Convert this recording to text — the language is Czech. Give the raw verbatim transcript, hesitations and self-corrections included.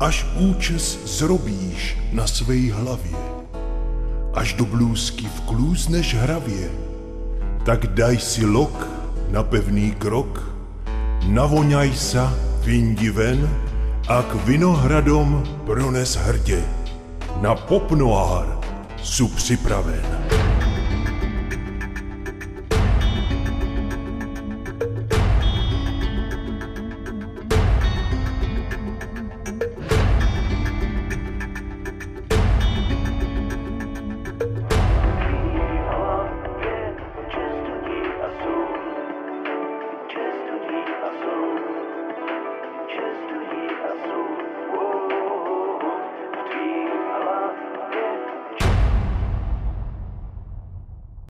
až účes zrobíš na svej hlavě, až do blůzky vklúzneš hravě, tak daj si lok na pevný krok, navoňaj sa vyndi ven a k vinohradom prones hrdě. Na popnoár sú připraven.